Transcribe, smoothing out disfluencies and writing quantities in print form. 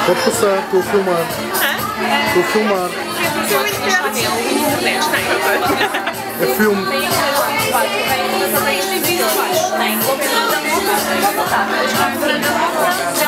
Pode passar, estou a filmar. Estou a filmar. É filme. Tem